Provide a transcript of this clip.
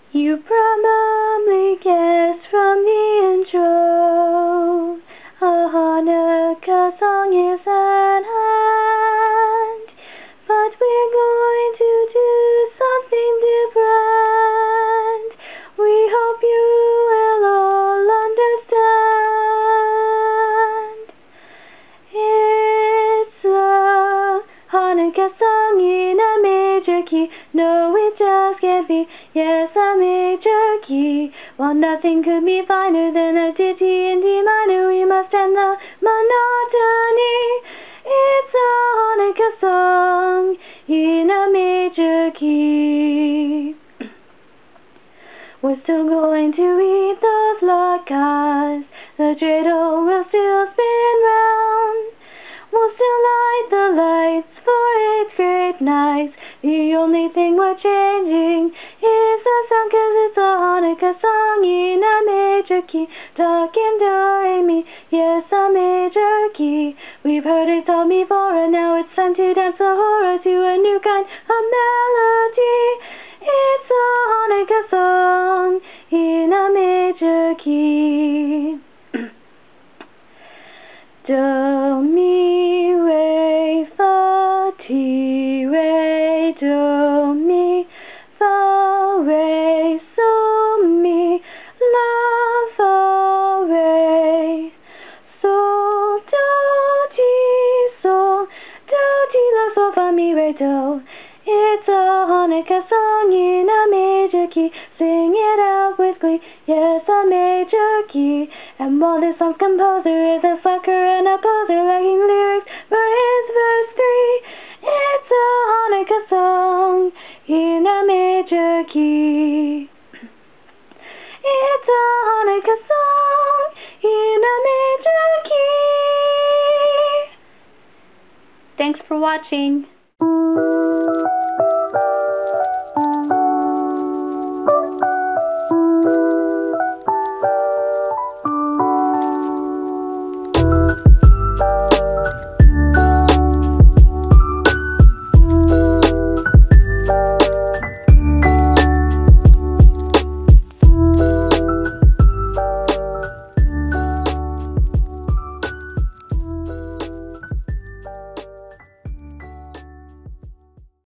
You probably guessed from the intro, a Hanukkah song is at hand, but we're going to do something different. We hope you will all understand. It's a Hanukkah song in a major key. No, it just can't be. Yes, a major key. While nothing could be finer than a ditty in D minor, we must end the monotony. It's a Hanukkah song in a major key. We're still going to eat those latkes. The dreidel will still spin round. We'll still light the lights for 8th grade nights. The only thing we're changing is the sound, 'cause it's a Hanukkah song in a major key. Talking do mi, yes, a major key. We've heard it all before, and now it's time to dance the horror to a new kind of melody. It's a Hanukkah song in a major key. Do, mi, re, fa, ti, re, do, mi, fa, re, so, mi, la, fa, re, so, do, ti, la, so, fa, mi, re, do. It's a Hanukkah song in a major key. Sing it out with glee. Yes, a major key. And while this song's composer is a slacker and a poser, lacking lyrics for his verse 3, it's a Hanukkah song in a major key. It's a Hanukkah song in a major key. Thanks for watching.